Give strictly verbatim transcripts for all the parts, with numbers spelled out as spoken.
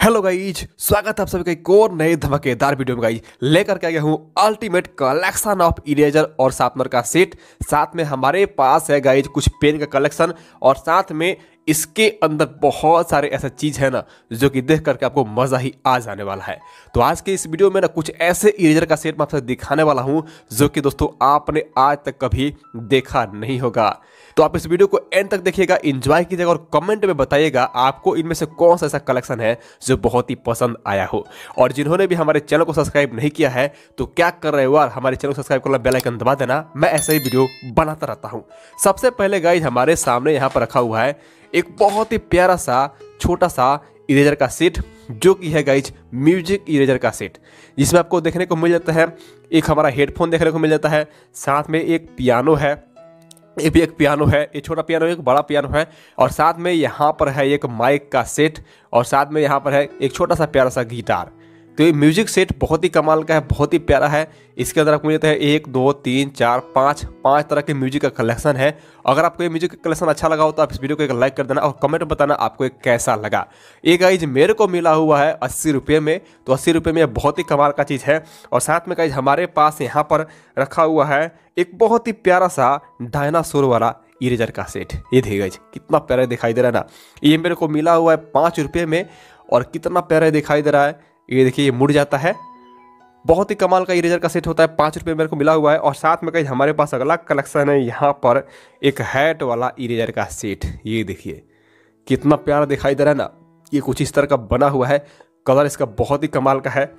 Hello guys, स्वागत है आप सभी का एक और नए धमाकेदार वीडियो में। गाइज लेकर के आ गया हूँ अल्टीमेट कलेक्शन ऑफ इरेजर और शार्पनर का सेट। साथ में हमारे पास है गाइज कुछ पेन का कलेक्शन, और साथ में इसके अंदर बहुत सारे ऐसा चीज है ना जो कि देख करके आपको मजा ही आ जाने वाला है। तो आज के इस वीडियो में ना कुछ ऐसे इरेजर का सेट मैं आपसे दिखाने वाला हूं जो कि दोस्तों आपने आज तक कभी देखा नहीं होगा। तो आप इस वीडियो को एंड तक देखिएगा, एंजॉय कीजिएगा और कमेंट में बताइएगा आपको इनमें से कौन सा ऐसा कलेक्शन है जो बहुत ही पसंद आया हो। और जिन्होंने भी हमारे चैनल को सब्सक्राइब नहीं किया है तो क्या कर रहे हो यार, हमारे चैनल को सब्सक्राइब करना, बेल आइकन दबा देना। मैं ऐसे ही वीडियो बनाता रहता हूँ। सबसे पहले गाइज हमारे सामने यहाँ पर रखा हुआ है एक बहुत ही प्यारा सा छोटा सा इरेजर का सेट, जो कि है गाइज म्यूजिक इरेजर का सेट, जिसमें आपको देखने को मिल जाता है एक हमारा हेडफोन देखने को मिल जाता है, साथ में एक पियानो है, ये भी एक पियानो है, ये छोटा पियानो है, एक बड़ा पियानो है, और साथ में यहाँ पर है एक माइक का सेट, और साथ में यहाँ पर है एक छोटा सा प्यारा सा गिटार। तो ये म्यूजिक सेट बहुत ही कमाल का है, बहुत ही प्यारा है। इसके अंदर आपको मिलता है एक दो तीन चार पाँच पाँच तरह के म्यूजिक का कलेक्शन है। अगर आपको ये म्यूजिक का कलेक्शन अच्छा लगा हो तो आप इस वीडियो को एक लाइक कर देना और कमेंट में बताना आपको एक कैसा लगा। ये गाइज मेरे को मिला हुआ है अस्सी रुपये में, तो अस्सी रुपये में बहुत ही कमाल का चीज़ है। और साथ में गाइज हमारे पास यहाँ पर रखा हुआ है एक बहुत ही प्यारा सा डायनासोर वाला इरेजर का सेट। ये देखिए गाइज कितना प्यारा दिखाई दे रहा है ना। ये मेरे को मिला हुआ है पाँच रुपये में, और कितना प्यारा दिखाई दे रहा है। ये देखिए ये मुड़ जाता है, बहुत ही कमाल का इरेजर का सेट होता है। पाँच रुपये मेरे को मिला हुआ है। और साथ में कहीं हमारे पास अगला कलेक्शन है यहाँ पर एक हैट वाला इरेजर का सेट। ये देखिए कितना प्यारा दिखाई दे रहा है ना। ये कुछ इस तरह का बना हुआ है, कलर इसका बहुत ही कमाल का है।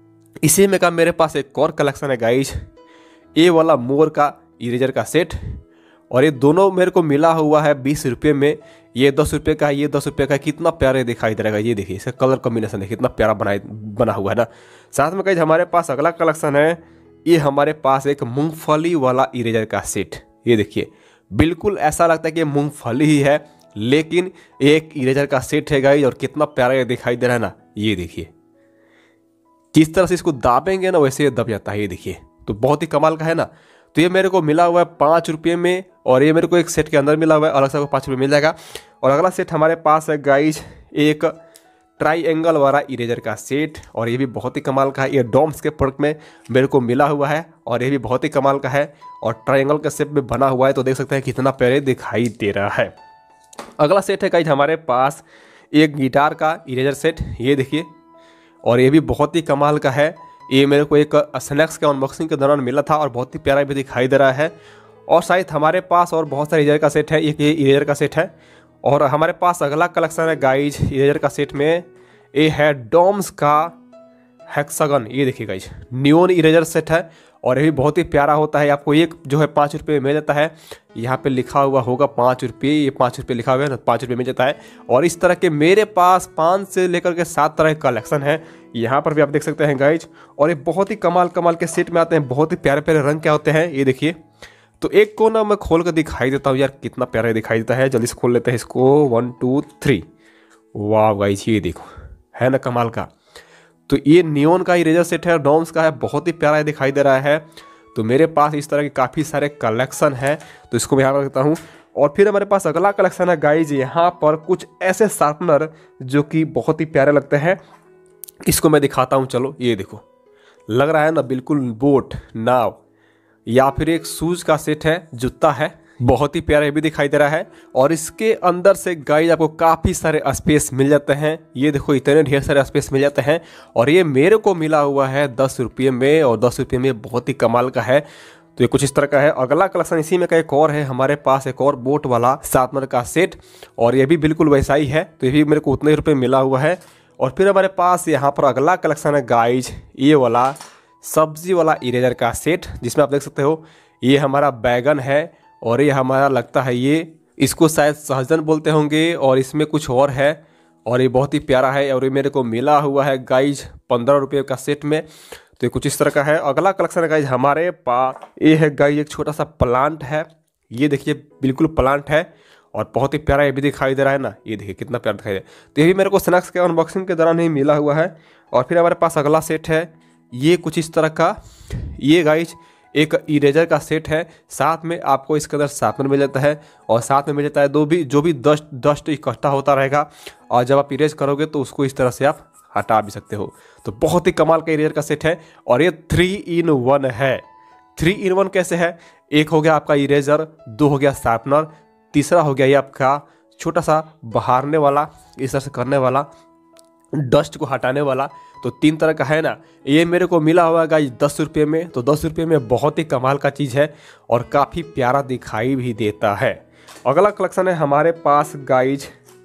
इसी में का मेरे पास एक और कलेक्शन है गाइज, ये वाला मोर का इरेजर का सेट, और ये दोनों मेरे को मिला हुआ है बीस रुपये में। ये दस रुपये का है, ये दस रुपये का है। कितना प्यारे दिखाई दे रहा है। ये देखिए इसका कलर कॉम्बिनेशन है, कितना प्यारा बनाए बना हुआ है ना। साथ में कहीं हमारे पास अगला कलेक्शन है, ये हमारे पास एक मूंगफली वाला इरेजर का सेट। ये देखिए बिल्कुल ऐसा लगता है कि मूंगफली ही है, लेकिन एक इरेजर का सेट है गाइस, और कितना प्यारा ये दिखाई दे रहा है ना। ये देखिए किस तरह से इसको दाबेंगे ना वैसे ये दब जाता है। ये देखिए तो बहुत ही कमाल का है ना। तो ये मेरे को मिला हुआ है पाँच रुपये में, और ये मेरे को एक सेट के अंदर मिला हुआ है, अलग से पाँच रुपये मिल जाएगा। और अगला सेट हमारे पास है गाइज एक ट्राईएंगल वाला इरेजर का सेट, और ये भी बहुत ही कमाल का है। ये डॉम्स के प्रोडक्ट में मेरे को मिला हुआ है, और ये भी बहुत ही कमाल का है, और ट्राईएंगल के शेप में बना हुआ है। तो देख सकते हैं कितना प्यारे दिखाई दे रहा है। अगला सेट है गाइज हमारे पास एक गिटार का इरेजर सेट। ये देखिए, और ये भी बहुत ही कमाल का है। ये मेरे को एक स्नैक्स के अनबॉक्सिंग के दौरान मिला था, और बहुत ही प्यारा भी दिखाई दे रहा है। और शायद हमारे पास और बहुत सारे इरेजर का सेट है, एक ये इरेजर का सेट है। और हमारे पास अगला कलेक्शन है गाइज इरेजर का सेट में, ये है डॉम्स का हेक्सागन। ये देखिए गाइज नियोन इरेजर सेट है, और ये भी बहुत ही प्यारा होता है। आपको एक जो है पाँच रुपये में मिल जाता है। यहाँ पे लिखा हुआ होगा पाँच रुपये, ये पाँच रुपये लिखा हुआ है ना, पाँच रुपये मिल जाता है। और इस तरह के मेरे पास पाँच से लेकर के सात तरह के कलेक्शन है। यहाँ पर भी आप देख सकते हैं गाइज, और ये बहुत ही कमाल कमाल के सेट में आते हैं। बहुत ही प्यारे प्यारे रंग क्या होते हैं। ये देखिए, तो एक को ना मैं खोल कर दिखाई देता हूँ यार, कितना प्यारा दिखाई देता है। जल्दी से खोल लेते हैं इसको, वन टू थ्री। वाह गाइज ये देखो, है ना कमाल का। तो ये नियोन का इरेजर सेट है, डॉम्स का है, बहुत ही प्यारा दिखाई दे रहा है। तो मेरे पास इस तरह के काफ़ी सारे कलेक्शन है, तो इसको मैं यहाँ रखता हूँ। और फिर हमारे पास अगला कलेक्शन है गाइज, यहाँ पर कुछ ऐसे शार्पनर जो कि बहुत ही प्यारे लगते हैं। इसको मैं दिखाता हूँ, चलो। ये देखो लग रहा है ना बिल्कुल बोट, नाव, या फिर एक शूज का सेट है, जूता है। बहुत ही प्यारा भी दिखाई दे रहा है। और इसके अंदर से गाइज आपको काफ़ी सारे स्पेस मिल जाते हैं। ये देखो इतने ढेर सारे स्पेस मिल जाते हैं, और ये मेरे को मिला हुआ है दस रुपये में, और दस रुपये में बहुत ही कमाल का है। तो ये कुछ इस तरह का है। अगला कलेक्शन इसी में का एक और है हमारे पास, एक और बोट वाला शार्पनर का सेट, और ये भी बिल्कुल वैसा ही है। तो ये भी मेरे को उतने रुपये मिला हुआ है। और फिर हमारे पास यहाँ पर अगला कलेक्शन है गाइज, ये वाला सब्जी वाला इरेजर का सेट, जिसमें आप देख सकते हो ये हमारा बैगन है, और ये हमारा लगता है ये इसको शायद सहजन बोलते होंगे, और इसमें कुछ और है, और ये बहुत ही प्यारा है। और ये मेरे को मिला हुआ है गाइज पंद्रह रुपये का सेट में। तो ये कुछ इस तरह का है। अगला कलेक्शन है गाइज हमारे पास, ये है गाइज एक छोटा सा प्लांट है। ये देखिए बिल्कुल प्लांट है, और बहुत ही प्यारा ये भी दिखाई दे रहा है ना। ये देखिए कितना प्यारा दिखाई दे रहा है। तो ये भी मेरे को स्नैक्स के अनबॉक्सिंग के दौरान ही मिला हुआ है। और फिर हमारे पास अगला सेट है, ये कुछ इस तरह का, ये गाइज एक इरेजर का सेट है। साथ में आपको इसके अंदर शार्पनर मिल जाता है, और साथ में मिल जाता है दो भी जो भी डस्ट डस्ट इकट्ठा होता रहेगा, और जब आप इरेज करोगे तो उसको इस तरह से आप हटा भी सकते हो। तो बहुत ही कमाल का इरेजर का सेट है और ये थ्री इन वन है। थ्री इन वन कैसे है? एक हो गया आपका इरेजर, दो हो गया शार्पनर, तीसरा हो गया ये आपका छोटा सा बहारने वाला, इस तरह से करने वाला, डस्ट को हटाने वाला। तो तीन तरह का है ना। ये मेरे को मिला हुआ गाइज दस रुपये में। तो दस रुपये में बहुत ही कमाल का चीज़ है और काफ़ी प्यारा दिखाई भी देता है। अगला कलेक्शन है हमारे पास गाइज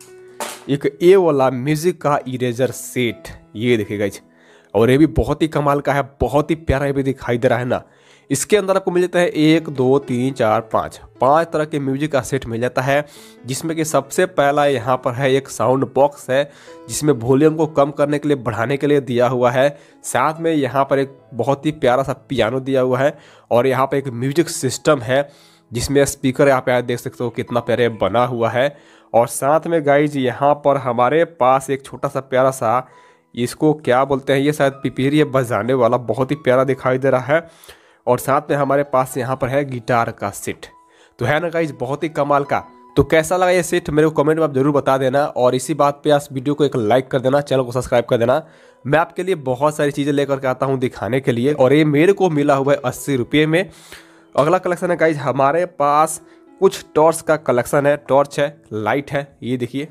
एक ए वाला म्यूजिक का इरेजर सेट। ये देखिए गाइज, और ये भी बहुत ही कमाल का है, बहुत ही प्यारा ये भी दिखाई दे रहा है ना। इसके अंदर आपको मिल जाता है एक दो तीन चार पाँच पाँच तरह के म्यूजिक का सेट मिल जाता है, जिसमें कि सबसे पहला यहाँ पर है एक साउंड बॉक्स है, जिसमें वॉल्यूम को कम करने के लिए, बढ़ाने के लिए दिया हुआ है। साथ में यहाँ पर एक बहुत ही प्यारा सा पियानो दिया हुआ है और यहाँ पर एक म्यूजिक सिस्टम है, जिसमें स्पीकर यहाँ पे आप देख सकते हो कितना प्यारे बना हुआ है। और साथ में गाइज यहाँ पर हमारे पास एक छोटा सा प्यारा सा, इसको क्या बोलते हैं, ये शायद पिपीरी है बजाने वाला, बहुत ही प्यारा दिखाई दे रहा है। और साथ में हमारे पास यहाँ पर है गिटार का सेट। तो है ना गाइज बहुत ही कमाल का। तो कैसा लगा ये सेट मेरे को कमेंट में आप जरूर बता देना और इसी बात पे आप वीडियो को एक लाइक कर देना, चैनल को सब्सक्राइब कर देना। मैं आपके लिए बहुत सारी चीज़ें लेकर के आता हूँ दिखाने के लिए और ये मेरे को मिला हुआ है अस्सी रुपये में। अगला कलेक्शन है गाइज हमारे पास कुछ टॉर्च का कलेक्शन है। टॉर्च है, लाइट है, ये देखिए,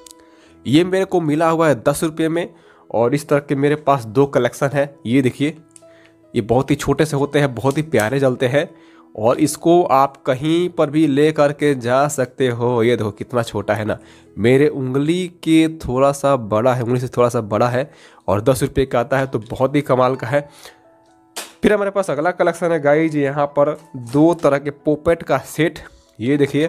ये मेरे को मिला हुआ है दस रुपये में। और इस तरह के मेरे पास दो कलेक्शन है। ये देखिए, ये बहुत ही छोटे से होते हैं, बहुत ही प्यारे जलते हैं और इसको आप कहीं पर भी ले करके जा सकते हो। ये देखो कितना छोटा है ना, मेरे उंगली के थोड़ा सा बड़ा है, उंगली से थोड़ा सा बड़ा है और दस रुपये का आता है, तो बहुत ही कमाल का है। फिर हमारे पास अगला कलेक्शन है गाइज यहाँ पर दो तरह के पोपेट का सेट। ये देखिए,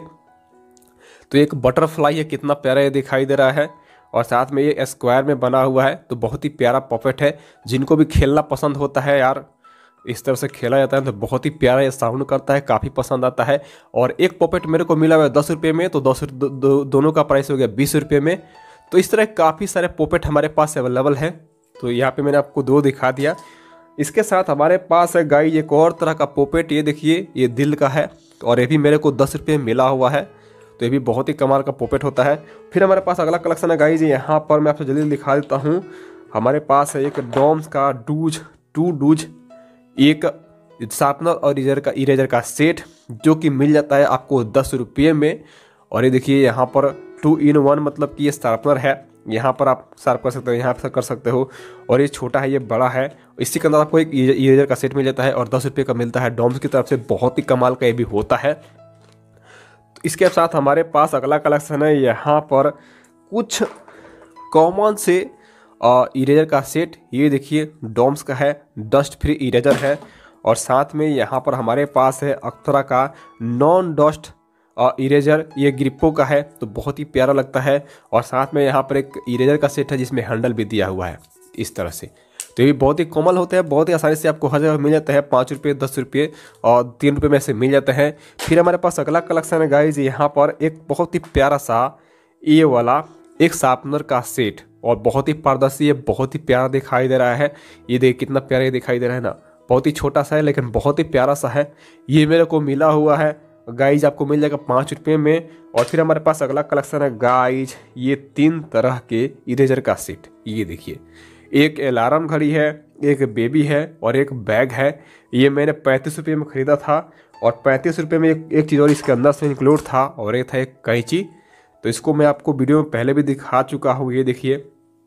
तो एक बटरफ्लाई है, कितना प्यारा ये दिखाई दे रहा है और साथ में ये स्क्वायर में बना हुआ है। तो बहुत ही प्यारा पॉपेट है, जिनको भी खेलना पसंद होता है यार, इस तरह से खेला जाता है तो बहुत ही प्यारा ये साउंड करता है, काफ़ी पसंद आता है। और एक पॉपेट मेरे को मिला हुआ है दस रुपये में, तो दस दो, दो, दोनों का प्राइस हो गया बीस रुपये में। तो इस तरह काफ़ी सारे पॉपेट हमारे पास अवेलेबल है। तो यहाँ पे मैंने आपको दो दिखा दिया। इसके साथ हमारे पास है गाइस एक और तरह का पॉपेट। ये देखिए, ये दिल का है और ये भी मेरे को दस रुपये में मिला हुआ है। तो ये भी बहुत ही कमाल का पॉपेट होता है। फिर हमारे पास अगला कलेक्शन है गाइस, यहाँ पर मैं आपसे जल्दी दिखा देता हूँ। हमारे पास है एक डॉम्स का डूज टू डूज, एक शार्पनर और इरेजर का इरेजर का सेट, जो कि मिल जाता है आपको दस रुपये में। और ये देखिए यहाँ पर टू इन वन, मतलब कि ये शार्पनर है, यहाँ पर आप शार्प कर सकते हो, यहाँ पर कर सकते हो। और ये छोटा है, ये बड़ा है। इसी के अंदर आपको एक इरेजर का सेट मिल जाता है और दस रुपये का मिलता है डॉम्स की तरफ से। बहुत ही कमाल का ये भी होता है। तो इसके साथ हमारे पास अगला कलेक्शन है यहाँ पर कुछ कॉमन से इरेजर का सेट। ये देखिए, डॉम्स का है, डस्ट फ्री इरेजर है। और साथ में यहाँ पर हमारे पास है अक्तरा का नॉन डस्ट इरेजर, ये ग्रिप्पो का है, तो बहुत ही प्यारा लगता है। और साथ में यहाँ पर एक इरेजर का सेट है जिसमें हैंडल भी दिया हुआ है इस तरह से। तो ये भी बहुत ही कोमल होते हैं, बहुत ही आसानी से आपको हर जगह मिल जाता है। पाँच रुपये, दस रुपये और तीन रुपये में से मिल जाते हैं। फिर हमारे पास अगला कलेक्शन है गाइज, यहाँ पर एक बहुत ही प्यारा सा ये वाला एक शार्पनर का सेट, और बहुत ही पारदर्शी है, बहुत ही प्यारा दिखाई दे रहा है। ये देख कितना प्यारा ये दिखाई दे रहा है ना, बहुत ही छोटा सा है लेकिन बहुत ही प्यारा सा है। ये मेरे को मिला हुआ है गाइज, आपको मिल जाएगा पाँच रुपये में। और फिर हमारे पास अगला कलेक्शन है गाइज, ये तीन तरह के इरेजर का सेट। ये देखिए, एक अलार्म घड़ी है, एक बेबी है और एक बैग है। ये मैंने पैंतीस रुपये में ख़रीदा था और पैंतीस रुपये में एक, एक चीज़ और इसके अंदर से इंक्लूड था, और एक था एक कैंची। तो इसको मैं आपको वीडियो में पहले भी दिखा चुका हूँ। ये देखिए,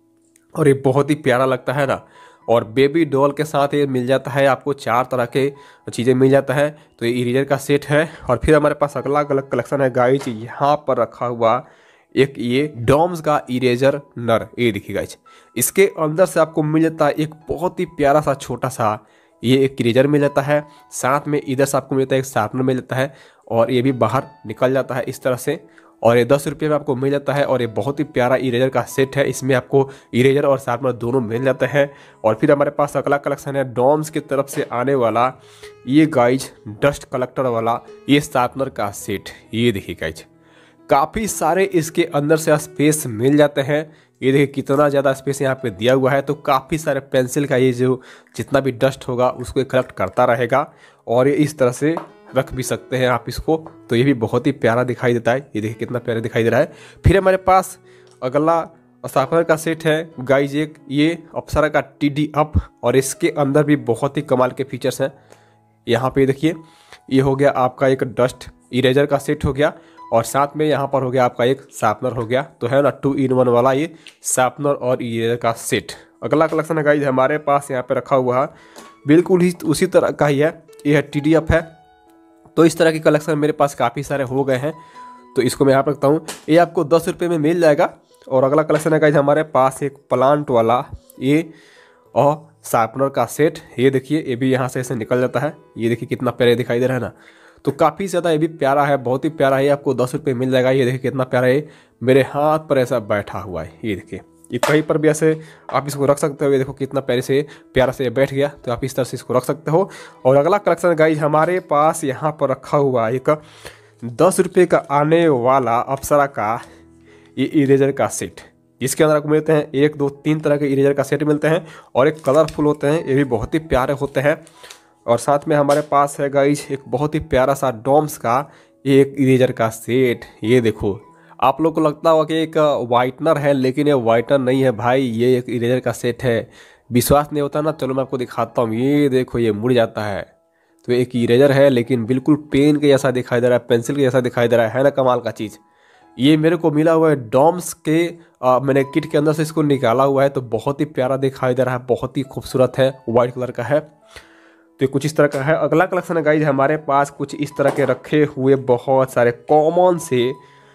और ये बहुत ही प्यारा लगता है ना। और बेबी डॉल के साथ ये मिल जाता है आपको, चार तरह के चीज़ें मिल जाता है। तो ये इरेजर का सेट है। और फिर हमारे पास अगला अलग कलेक्शन है गाइज, यहाँ पर रखा हुआ एक ये डॉम्स का इरेजर नर। ये देखिए गाइज, इसके अंदर से आपको मिल जाता है एक बहुत ही प्यारा सा छोटा सा ये एक इरेजर मिल जाता है। साथ में इधर से आपको मिलता है एक शार्पनर मिल जाता है और ये भी बाहर निकल जाता है इस तरह से। और ये दस रुपये में आपको मिल जाता है। और ये बहुत ही प्यारा इरेजर का सेट है, इसमें आपको इरेजर और शार्पनर दोनों मिल जाते हैं। और फिर हमारे पास अगला कलेक्शन है डॉम्स की तरफ से आने वाला ये गाइज डस्ट कलेक्टर वाला ये शार्पनर का सेट। ये देखिए गाइज, काफ़ी सारे इसके अंदर से स्पेस मिल जाते हैं। ये देखिए कितना ज़्यादा स्पेस यहाँ पे दिया हुआ है। तो काफ़ी सारे पेंसिल का ये जो जितना भी डस्ट होगा उसको कलेक्ट करता रहेगा और ये इस तरह से रख भी सकते हैं आप इसको। तो ये भी बहुत ही प्यारा दिखाई देता है। ये देखिए कितना प्यारा दिखाई दे रहा है। फिर हमारे पास अगला और शार्पनर का सेट है गाइज एक ये अप्सरा का टी डी अप, और इसके अंदर भी बहुत ही कमाल के फीचर्स हैं। यहाँ पे देखिए ये हो गया आपका एक डस्ट इरेजर का सेट हो गया, और साथ में यहाँ पर हो गया आपका एक शार्पनर हो गया। तो है ना टू इन वन वाला ये शार्पनर और इरेजर का सेट। अगला कलेक्शन है गाइज हमारे पास यहाँ पे रखा हुआ है, बिल्कुल ही उसी तरह का ही है, ये है टी डी एफ है। तो इस तरह की कलेक्शन मेरे पास काफ़ी सारे हो गए हैं, तो इसको मैं यहाँ पर रखता हूँ। ये आपको दस रुपये में मिल जाएगा। और अगला कलेक्शन है गाइज हमारे पास एक प्लांट वाला ये और शार्पनर का सेट। ये देखिए ये भी यहाँ से ऐसे निकल जाता है, ये देखिए कितना प्यारा दिखाई दे रहा है ना। तो काफ़ी ज़्यादा ये भी प्यारा है, बहुत ही प्यारा है, आपको दस रुपये मिल जाएगा। ये देखिए कितना प्यारा है, मेरे हाथ पर ऐसा बैठा हुआ है। ये देखिए ये कहीं पर भी ऐसे आप इसको रख सकते हो। ये देखो कितना प्यारे से प्यारा से बैठ गया, तो आप इस तरह से इसको रख सकते हो। और अगला कलेक्शन गाइज हमारे पास यहाँ पर रखा हुआ एक दस रुपये का आने वाला अप्सरा का ये इरेजर का सेट, जिसके अंदर आपको मिलते हैं एक दो तीन तरह के इरेजर का सेट मिलते हैं, और एक कलरफुल होते हैं, ये भी बहुत ही प्यारे होते हैं। और साथ में हमारे पास है गाइज एक बहुत ही प्यारा सा डॉम्स का एक इरेजर का सेट। ये देखो आप लोग को लगता होगा कि एक वाइटनर है, लेकिन ये वाइटनर नहीं है भाई, ये एक इरेजर का सेट है। विश्वास नहीं होता ना, चलो मैं आपको दिखाता हूँ। ये देखो ये मुड़ जाता है, तो एक इरेजर है लेकिन बिल्कुल पेन के जैसा दिखाई दे रहा है, पेंसिल के जैसा दिखाई दे रहा है, है ना कमाल का चीज़। ये मेरे को मिला हुआ है डॉम्स के आ, मैंने किट के अंदर से इसको निकाला हुआ है, तो बहुत ही प्यारा दिखाई दे रहा है, बहुत ही खूबसूरत है, वाइट कलर का है। तो कुछ इस तरह का है। अगला कलेक्शन है गाइज हमारे पास कुछ इस तरह के रखे हुए बहुत सारे कॉमन से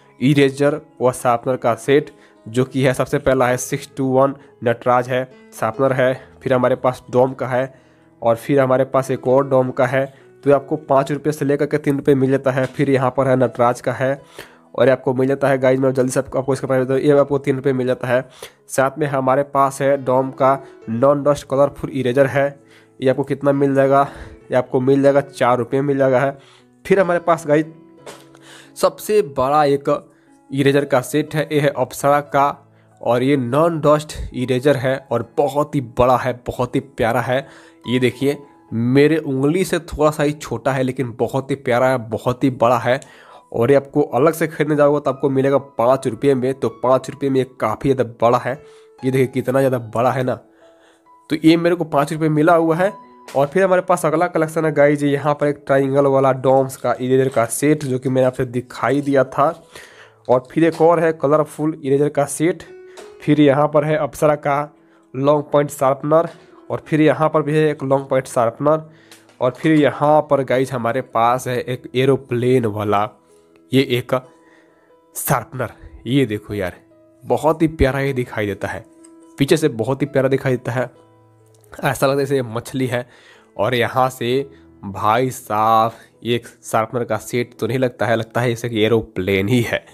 इरेजर व शार्पनर का सेट, जो कि है सबसे पहला है सिक्स टू वन नटराज है, शार्पनर है, फिर हमारे पास डोम का है, और फिर हमारे पास एक और डोम का है। तो आपको पाँच रुपये से लेकर के तीन रुपये मिल जाता है। फिर यहाँ पर है नटराज का है, और आपको मिल जाता है गाइज मैं जल्दी से आपको इसका प्राइस बताऊँ, ये आपको तीन रुपये मिल जाता है। साथ में हमारे पास है डोम का नॉन डस्ट कलरफुल इरेजर है, ये आपको कितना मिल जाएगा, ये आपको मिल जाएगा चार रुपये मिल जाएगा है। फिर हमारे पास गाइज सबसे बड़ा एक इरेजर का सेट है, ये है अप्सरा का, और ये नॉन डस्ट इरेजर है, और बहुत ही बड़ा है, बहुत ही प्यारा है। ये देखिए मेरे उंगली से थोड़ा सा ही छोटा है, लेकिन बहुत ही प्यारा है, बहुत ही बड़ा है। और ये आपको अलग से खरीदने जाओगे तो आपको मिलेगा पाँच रुपये में, तो पाँच रुपये में ये काफ़ी ज़्यादा बड़ा है। ये देखिए कितना ज़्यादा बड़ा है ना, तो ये मेरे को पाँच रुपये मिला हुआ है। और फिर हमारे पास अगला कलेक्शन है गाइज यहाँ पर एक ट्राइंगल वाला डॉम्स का इरेजर का सेट, जो कि मैंने आपसे दिखाई दिया था। और फिर एक और है कलरफुल इरेजर का सेट। फिर यहाँ पर है अप्सरा का लॉन्ग पॉइंट शार्पनर, और फिर यहाँ पर भी है एक लॉन्ग पॉइंट शार्पनर। और फिर यहाँ पर गाइज हमारे पास है एक एरोप्लेन वाला ये एक शार्पनर। ये देखो यार बहुत ही प्यारा ये दिखाई देता है, पीछे से बहुत ही प्यारा दिखाई देता है, ऐसा लगता है जैसे मछली है। और यहाँ से भाई साहब एक शार्पनर का सेट तो नहीं लगता है, लगता है जैसे कि एरोप्लेन ही है।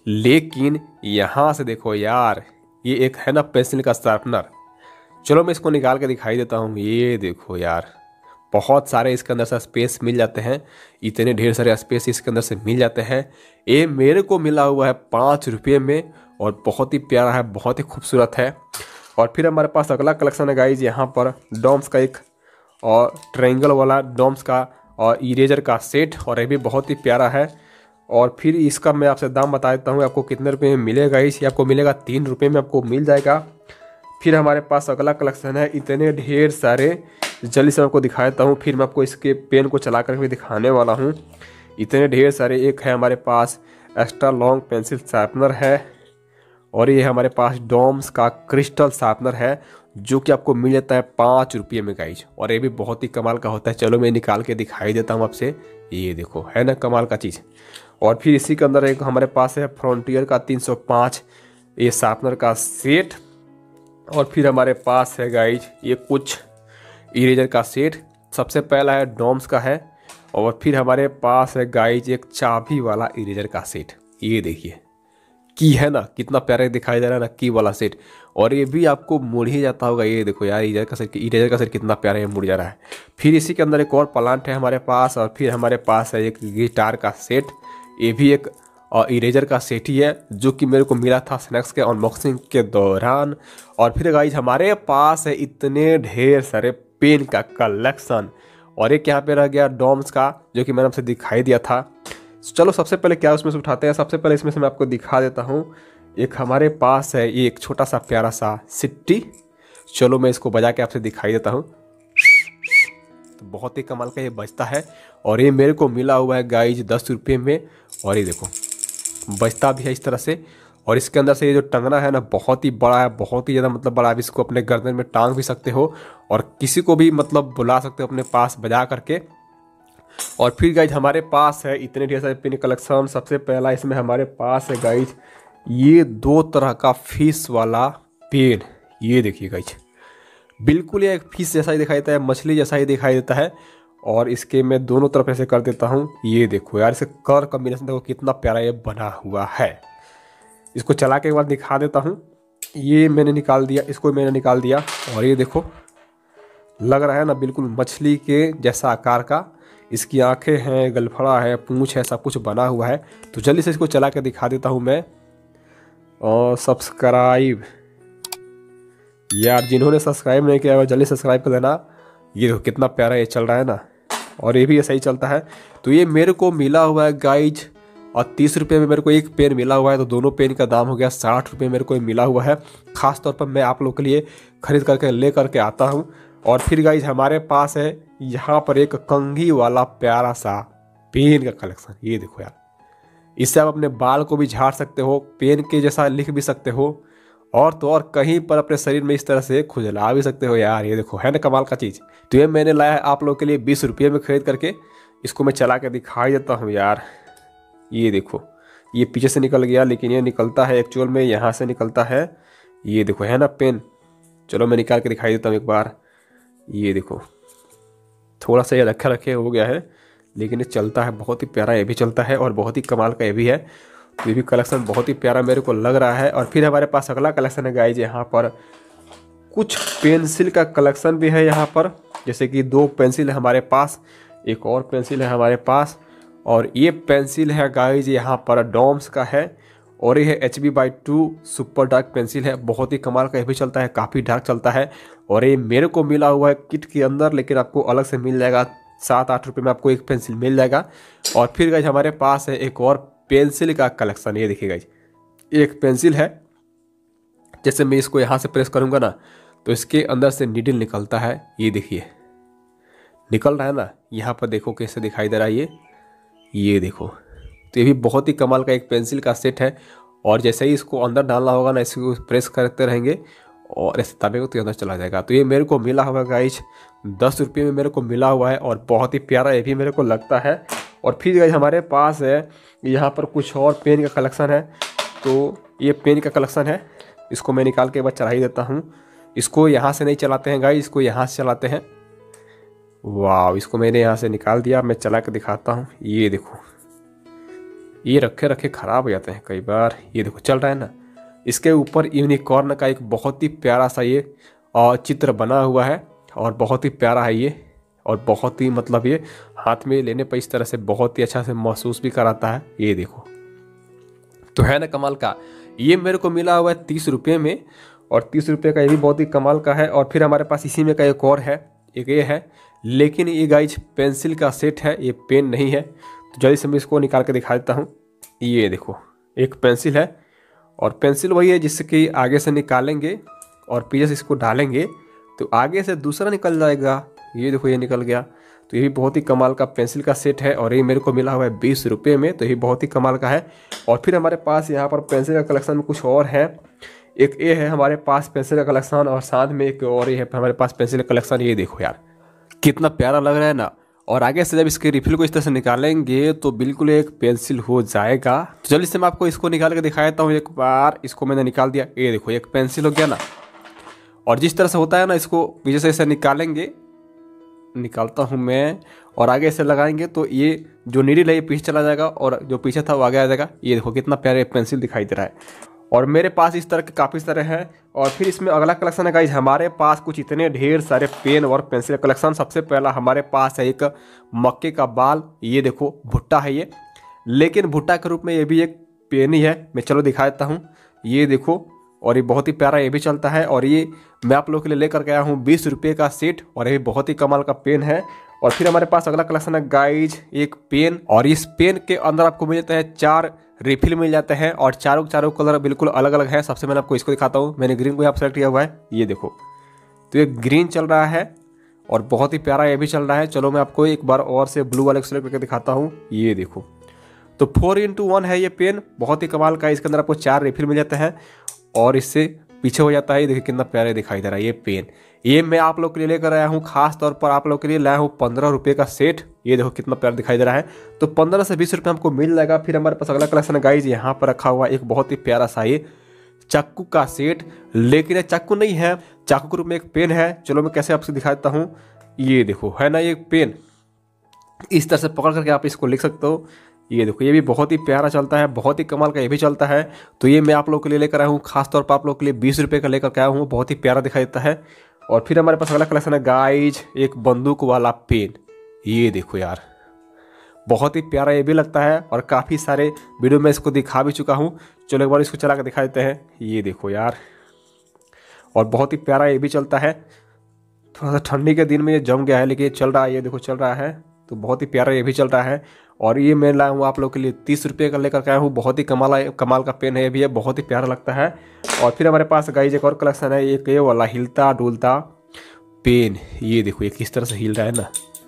लेकिन यहाँ से देखो यार ये एक है ना पेंसिल का शार्पनर, चलो मैं इसको निकाल के दिखाई देता हूँ। ये देखो यार बहुत सारे इसके अंदर से स्पेस मिल जाते हैं, इतने ढेर सारे स्पेस इसके अंदर से मिल जाते हैं। ये मेरे को मिला हुआ है पाँच रुपये में, और बहुत ही प्यारा है, बहुत ही खूबसूरत है। और फिर हमारे पास अगला कलेक्शन है गाइज यहाँ पर डॉम्स का एक और ट्रायंगल वाला डॉम्स का और इरेजर का सेट, और ये भी बहुत ही प्यारा है। और फिर इसका मैं आपसे दाम बता देता हूँ आपको कितने रुपए में मिलेगा। इस आपको मिलेगा तीन रुपये में आपको मिल जाएगा। फिर हमारे पास अगला कलेक्शन है, इतने ढेर सारे, जल्दी से आपको दिखा देता हूँ, फिर मैं आपको इसके पेन को चला कर भी दिखाने वाला हूँ। इतने ढेर सारे, एक है हमारे पास एक्स्ट्रा लॉन्ग पेंसिल शार्पनर है, और ये हमारे पास डॉम्स का क्रिस्टल शार्पनर है, जो कि आपको मिल जाता है पाँच रुपये में गाइज, और ये भी बहुत ही कमाल का होता है। चलो मैं निकाल के दिखाई देता हूँ आपसे, ये देखो है ना कमाल का चीज़। और फिर इसी के अंदर एक हमारे पास है फ्रंटियर का तीन सौ पाँच ये शार्पनर का सेट। और फिर हमारे पास है गाइज ये कुछ इरेजर का सेट, सबसे पहला है डॉम्स का है, और फिर हमारे पास है गाइज एक चाबी वाला इरेजर का सेट। ये देखिए की है ना, कितना प्यारा दिखाई दे रहा है ना की वाला सेट, और ये भी आपको मुड़ ही जाता होगा। ये देखो यार इरेजर का सेट, इरेजर का सेट कितना प्यारा है, मुड़ जा रहा है। फिर इसी के अंदर एक और प्लांट है हमारे पास, और फिर हमारे पास है एक गिटार का सेट, ये भी एक और इरेजर का सेट ही है, जो कि मेरे को मिला था स्नैक्स के अनबॉक्सिंग के दौरान। और फिर गाइज हमारे पास है इतने ढेर सारे पेन का कलेक्शन, और एक यहाँ पे रह गया डॉम्स का, जो कि मैंने आपसे दिखाई दिया था। चलो सबसे पहले क्या उसमें से उठाते हैं, सबसे पहले इसमें से मैं आपको दिखा देता हूँ। एक हमारे पास है ये एक छोटा सा प्यारा सा सिट्टी। चलो मैं इसको बजा के आपसे दिखाई देता हूँ। तो बहुत ही कमाल का ये बजता है और ये मेरे को मिला हुआ है गाइज दस रुपये में। और ये देखो बजता भी है इस तरह से। और इसके अंदर से ये जो टंगना है ना बहुत ही बड़ा है, बहुत ही ज़्यादा मतलब बड़ा। आप इसको अपने गर्दन में टांग भी सकते हो और किसी को भी मतलब बुला सकते हो अपने पास बजा करके। और फिर गाइज हमारे पास है इतने ढेर सारे पेन कलेक्शन। सबसे पहला इसमें हमारे पास है गाइज ये दो तरह का फिश वाला पेन। ये देखिए गाइज बिल्कुल ये एक फिश जैसा ही दिखाई देता है, मछली जैसा ही दिखाई देता है। और इसके मैं दोनों तरफ ऐसे कर देता हूँ। ये देखो यार इसका कलर कॉम्बिनेशन देखो कितना प्यारा ये बना हुआ है। इसको चला के एक बार दिखा देता हूँ। ये मैंने निकाल दिया, इसको मैंने निकाल दिया और ये देखो लग रहा है ना बिल्कुल मछली के जैसा आकार का। इसकी आंखें हैं, गलफड़ा है, पूंछ है, सब कुछ बना हुआ है। तो जल्दी से इसको चला के दिखा देता हूँ मैं। और सब्सक्राइब यार, जिन्होंने सब्सक्राइब नहीं किया है जल्दी सब्सक्राइब कर देना। ये देखो कितना प्यारा ये चल रहा है ना, और ये भी ऐसा ही चलता है। तो ये मेरे को मिला हुआ है गाइज और तीस रुपये में मेरे को एक पेन मिला हुआ है। तो दोनों पेन का दाम हो गया साठ रुपये मेरे को मिला हुआ है। ख़ास तौर पर मैं आप लोग के लिए ख़रीद करके ले करके आता हूँ। और फिर गाइज हमारे पास है यहाँ पर एक कंघी वाला प्यारा सा पेन का कलेक्शन। ये देखो यार, इससे आप अपने बाल को भी झाड़ सकते हो, पेन के जैसा लिख भी सकते हो, और तो और कहीं पर अपने शरीर में इस तरह से खुजला भी सकते हो यार। ये देखो है ना कमाल का चीज़। तो ये मैंने लाया है आप लोग के लिए बीस रुपये में खरीद करके। इसको मैं चला के दिखाई देता हूँ यार। ये देखो ये पीछे से निकल गया, लेकिन ये निकलता है एक्चुअल में यहाँ से निकलता है। ये देखो है ना पेन। चलो मैं निकाल के दिखाई देता हूँ एक बार। ये देखो थोड़ा सा ये रखे रखे हो गया है, लेकिन ये चलता है, बहुत ही प्यारा ये भी चलता है और बहुत ही कमाल का ये भी है। तो ये भी कलेक्शन बहुत ही प्यारा मेरे को लग रहा है। और फिर हमारे पास अगला कलेक्शन है गाइज, यहाँ पर कुछ पेंसिल का कलेक्शन भी है यहाँ पर। जैसे कि दो पेंसिल है हमारे पास, एक और पेंसिल है हमारे पास। और ये पेंसिल है गाइज यहाँ पर डॉम्स का है, और ये है H B by two super dark pencil है। बहुत ही कमाल का ये भी चलता है, काफ़ी डार्क चलता है। और ये मेरे को मिला हुआ है किट के अंदर, लेकिन आपको अलग से मिल जाएगा। सात आठ रुपये में आपको एक पेंसिल मिल जाएगा। और फिर गाइज हमारे पास है एक और पेंसिल का कलेक्शन। ये देखिए गाइज एक पेंसिल है, जैसे मैं इसको यहाँ से प्रेस करूँगा ना तो इसके अंदर से नीडल निकलता है। ये देखिए निकल रहा है ना, यहाँ पर देखो कैसे दिखाई दे रहा है ये ये देखो। तो ये भी बहुत ही कमाल का एक पेंसिल का सेट है। और जैसे ही इसको अंदर डालना होगा ना, इसको प्रेस करते रहेंगे और ऐसे दबाएंगे तो अंदर चला जाएगा। तो ये मेरे को मिला हुआ गाइज दस रुपये में मेरे को मिला हुआ है, और बहुत ही प्यारा ये भी मेरे को लगता है। और फिर गाइज हमारे पास है यहाँ पर कुछ और पेन का कलेक्शन है। तो ये पेन का कलेक्शन है, इसको मैं निकाल के एक बार चला ही देता हूँ। इसको यहाँ से नहीं चलाते हैं गाइज, इसको यहाँ से चलाते हैं। वाह, इसको मैंने यहाँ से निकाल दिया, मैं चला के दिखाता हूँ। ये देखो ये रखे रखे ख़राब हो जाते हैं कई बार। ये देखो चल रहा है ना। इसके ऊपर यूनिकॉर्न का एक बहुत ही प्यारा सा ये चित्र बना हुआ है, और बहुत ही प्यारा है ये। और बहुत ही मतलब ये हाथ में लेने पर इस तरह से बहुत ही अच्छा से महसूस भी कराता है। ये देखो तो है ना कमाल का। ये मेरे को मिला हुआ है तीस रुपये में, और तीस रुपये का ये भी बहुत ही कमाल का है। और फिर हमारे पास इसी में का एक और है, एक ये है, लेकिन ये गाइज पेंसिल का सेट है, ये पेन नहीं है। तो जल्दी से मैं इसको निकाल के दिखा देता हूँ। ये देखो एक पेंसिल है, और पेंसिल वही है जिससे कि आगे से निकालेंगे और पीछे से इसको डालेंगे तो आगे से दूसरा निकल जाएगा। ये देखो ये निकल गया। तो ये भी बहुत ही कमाल का पेंसिल का सेट है, और ये मेरे को मिला हुआ है बीस रुपये में। तो ये बहुत ही कमाल का है। और फिर हमारे पास यहाँ पर पेंसिल का कलेक्शन में कुछ और है। एक ये है हमारे पास पेंसिल का कलेक्शन, और साथ में एक और ये है हमारे पास पेंसिल का कलेक्शन। ये देखो यार कितना प्यारा लग रहा है ना। और आगे से जब इसके रिफिल को इस तरह से निकालेंगे तो बिल्कुल एक पेंसिल हो जाएगा। तो जल्दी से मैं आपको इसको निकाल के दिखा देता हूँ एक बार। इसको मैंने निकाल दिया, ये देखो एक पेंसिल हो गया ना। और जिस तरह से होता है ना, इसको पीछे से ऐसे निकालेंगे, निकालता हूँ मैं, और आगे से लगाएंगे तो ये जो नीडल है ये पीछे चला जाएगा, और जो पीछे था वो आगे आ जाएगा। ये देखो कितना प्यारा पेंसिल दिखाई दे रहा है। और मेरे पास इस तरह के काफ़ी सारे हैं। और फिर इसमें अगला कलेक्शन है गाइज, हमारे पास कुछ इतने ढेर सारे पेन और पेंसिल कलेक्शन। सबसे पहला हमारे पास है एक मक्के का बाल। ये देखो भुट्टा है ये, लेकिन भुट्टा के रूप में ये भी एक पेन ही है। मैं चलो दिखा देता हूँ। ये देखो, और ये बहुत ही प्यारा ये भी चलता है। और ये मैं आप लोगों के लिए लेकर गया हूँ बीस रुपये का सेट, और ये बहुत ही कमाल का पेन है। और फिर हमारे पास अगला कलेक्शन है गाइज एक पेन, और इस पेन के अंदर आपको मिल जाता है चार रिफिल मिल जाते हैं और चारों चारों कलर बिल्कुल अलग अलग है। सबसे मैंने आपको इसको दिखाता हूँ, मैंने ग्रीन को यहाँ सेलेक्ट किया हुआ है, ये देखो। तो ये ग्रीन चल रहा है और बहुत ही प्यारा ये भी चल रहा है। चलो मैं आपको एक बार और से ब्लू वाले को सेलेक्ट करके दिखाता हूँ, ये देखो। तो फोर इंटू वन है ये पेन, बहुत ही कमाल का। इसके अंदर आपको चार रिफिल मिल जाते हैं और इससे पीछे हो जाता है। ये देखिए कितना प्यारा दिखाई दे रहा है ये पेन। ये मैं आप लोग के लिए लेकर आया हूँ, खास तौर पर आप लोग के लिए लाया हूँ पंद्रह रुपये का सेट। ये देखो कितना प्यारा दिखाई दे रहा है। तो पंद्रह से बीस रुपये हमको मिल जाएगा। फिर हमारे पास अगला कलेक्शन है गाइज, यहाँ पर रखा हुआ एक बहुत ही प्यारा सा ये चाकू का सेट, लेकिन ये चाकू नहीं है, चाकू के रूप में एक पेन है। चलो मैं कैसे आपसे दिखा देता हूँ, ये देखो है ना ये पेन। इस तरह से पकड़ करके आप इसको लिख सकते हो। ये देखो ये भी बहुत ही प्यारा चलता है, बहुत ही कमाल का ये भी चलता है। तो ये मैं आप लोग के लिए लेकर आया हूँ, खासतौर पर आप लोग के लिए बीस रुपये का लेकर के आया हूँ, बहुत ही प्यारा दिखाई देता है। और फिर हमारे पास अगला कलेक्शन है गाइज एक बंदूक वाला पेन। ये देखो यार बहुत ही प्यारा ये भी लगता है और काफ़ी सारे वीडियो में इसको दिखा भी चुका हूँ। चलो एक बार इसको चला कर दिखा देते हैं, ये देखो यार। और बहुत ही प्यारा ये भी चलता है। थोड़ा सा ठंडी के दिन में ये जम गया है, लेकिन ये चल रहा है, ये देखो चल रहा है। तो बहुत ही प्यारा ये भी चल रहा है। और ये मैं लाया हूँ आप लोग के लिए तीस रुपये का लेकर के आया हूँ, बहुत ही कमाल कमाल का पेन है ये भी है, बहुत ही प्यारा लगता है। और फिर हमारे पास गाइज एक और कलेक्शन है, एक ये वाला हिलता डुलता पेन। ये देखो ये किस तरह से हिल रहा है ना।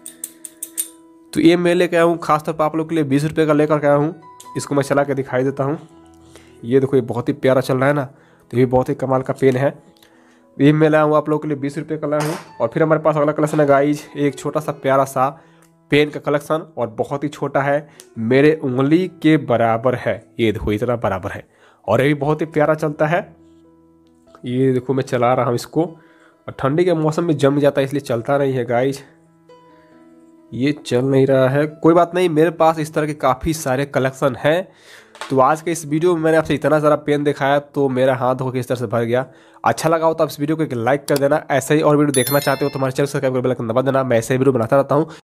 तो ये मैं लेकर आया हूँ खासतौर पर आप लोग के लिए बीस रुपये का लेकर के आया हूँ। इसको मैं चला के दिखाई देता हूँ, ये देखो ये बहुत ही प्यारा चल रहा है ना। तो ये बहुत ही कमाल का पेन है, ये मैं लाया हूँ आप लोग के लिए बीस रुपये का लाया हूँ। और फिर हमारे पास अगला कलेक्शन है गाइज एक छोटा सा प्यारा सा पेन का कलेक्शन, और बहुत ही छोटा है, मेरे उंगली के बराबर है। ये देखो इतना बराबर है और ये भी बहुत ही प्यारा चलता है। ये देखो मैं चला रहा हूँ इसको, और ठंडी के मौसम में जम जाता है इसलिए चलता नहीं है गाइज। ये चल नहीं रहा है, कोई बात नहीं, मेरे पास इस तरह के काफ़ी सारे कलेक्शन हैं। तो आज के इस वीडियो में मैंने आपसे इतना सारा पेन दिखाया तो मेरा हाथ होकर इस तरह से भर गया। अच्छा लगा हो तो आप इस वीडियो को एक लाइक कर देना। ऐसे ही और वीडियो देखना चाहते हो तो हमारे चैनल सब्सक्राइब कर बेल आइकन दबा देना, मैं ऐसे ही वीडियो बनाता रहता हूँ।